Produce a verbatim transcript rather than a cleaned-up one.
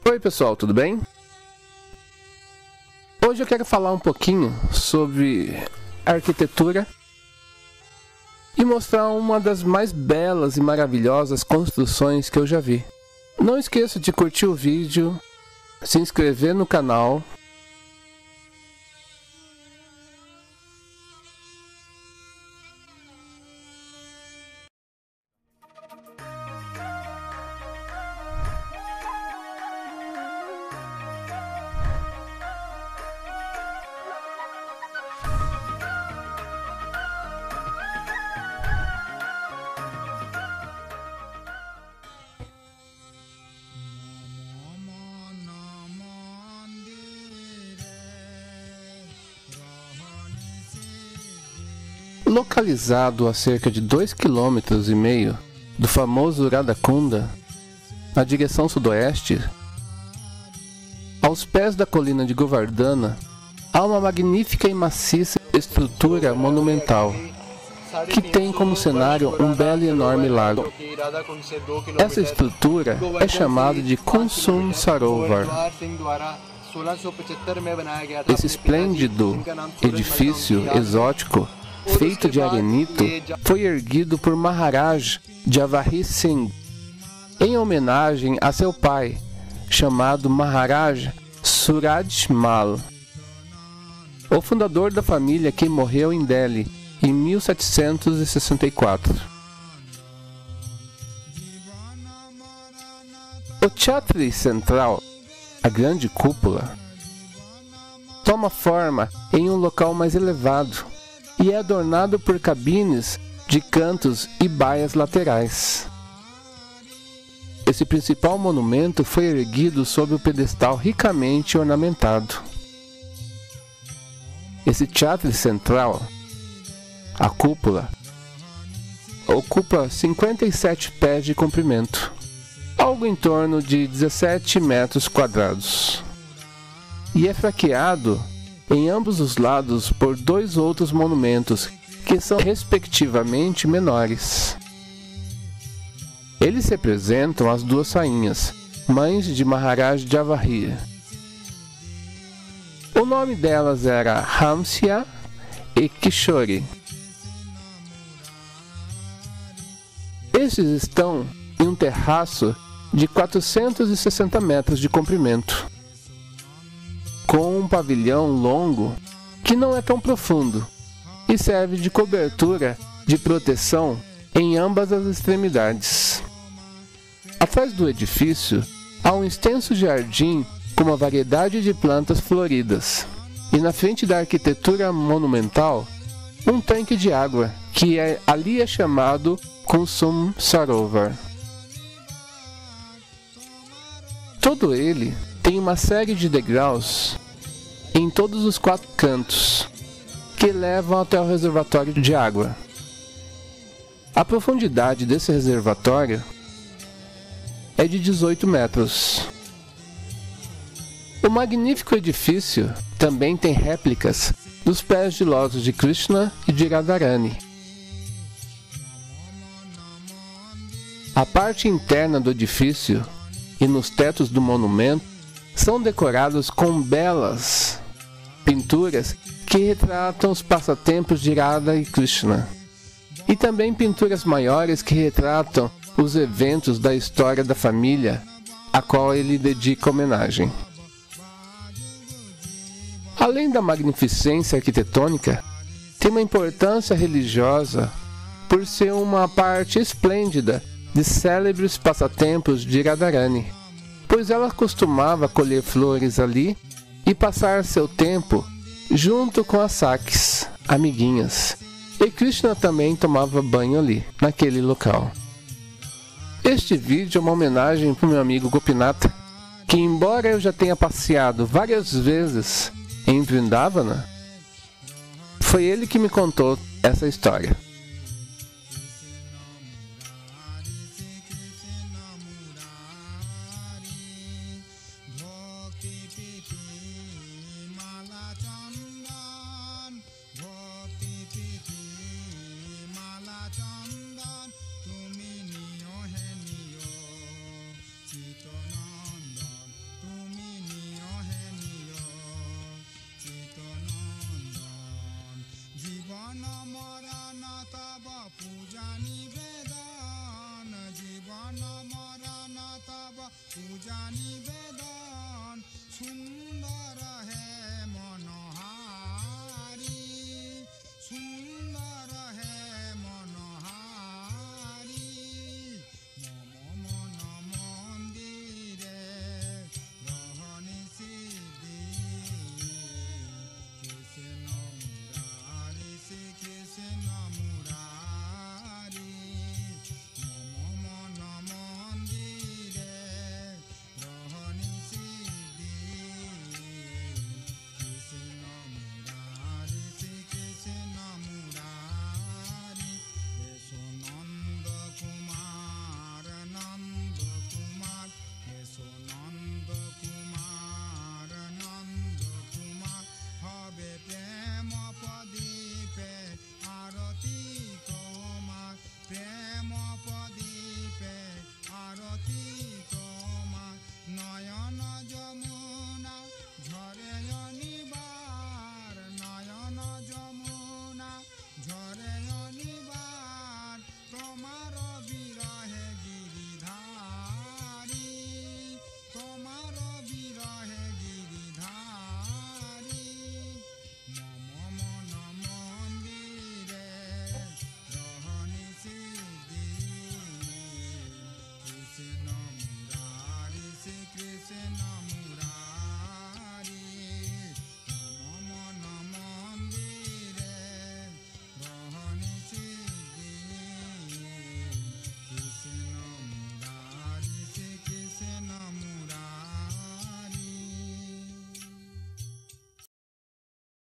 Oi pessoal, tudo bem? Hoje eu quero falar um pouquinho sobre arquitetura e mostrar uma das mais belas e maravilhosas construções que eu já vi. Não esqueça de curtir o vídeo, se inscrever no canal. Localizado a cerca de dois quilômetros e meio do famoso Radhakunda, na direção sudoeste, aos pés da colina de Govardhana, há uma magnífica e maciça estrutura monumental, que tem como cenário um belo e enorme lago. Essa estrutura é chamada de Kusum Sarovar. Esse esplêndido edifício exótico feito de arenito, foi erguido por Maharaj Jawahi Singh, em homenagem a seu pai, chamado Maharaj Suraj Mal, o fundador da família que morreu em Delhi em mil setecentos e sessenta e quatro. O Chhatri central, a grande cúpula, toma forma em um local mais elevado e é adornado por cabines de cantos e baias laterais. Esse principal monumento foi erguido sob o pedestal ricamente ornamentado. Esse Chhatri central, a cúpula, ocupa cinquenta e sete pés de comprimento, algo em torno de dezessete metros quadrados, e é franqueado em ambos os lados por dois outros monumentos que são respectivamente menores. Eles representam as duas rainhas, mães de Maharaj Jawahi. O nome delas era Hamsya e Kishori. Estes estão em um terraço de quatrocentos e sessenta metros de comprimento, com um pavilhão longo que não é tão profundo e serve de cobertura de proteção em ambas as extremidades. Atrás do edifício há um extenso jardim com uma variedade de plantas floridas, e na frente da arquitetura monumental, um tanque de água que é, ali é chamado Kusum Sarovar. Todo ele tem uma série de degraus em todos os quatro cantos que levam até o reservatório de água. A profundidade desse reservatório é de dezoito metros. O magnífico edifício também tem réplicas dos pés de lótus de Krishna e de Radharani. A parte interna do edifício e nos tetos do monumento são decorados com belas pinturas que retratam os passatempos de Radha e Krishna, e também pinturas maiores que retratam os eventos da história da família a qual ele dedica homenagem. Além da magnificência arquitetônica, tem uma importância religiosa por ser uma parte esplêndida de célebres passatempos de Radharani, pois ela costumava colher flores ali e passar seu tempo junto com as Sakis, amiguinhas, e Krishna também tomava banho ali, naquele local. Este vídeo é uma homenagem para o meu amigo Gopinath, que embora eu já tenha passeado várias vezes em Vrindavana, foi ele que me contou essa história. पूजा निवेदन सुंदर है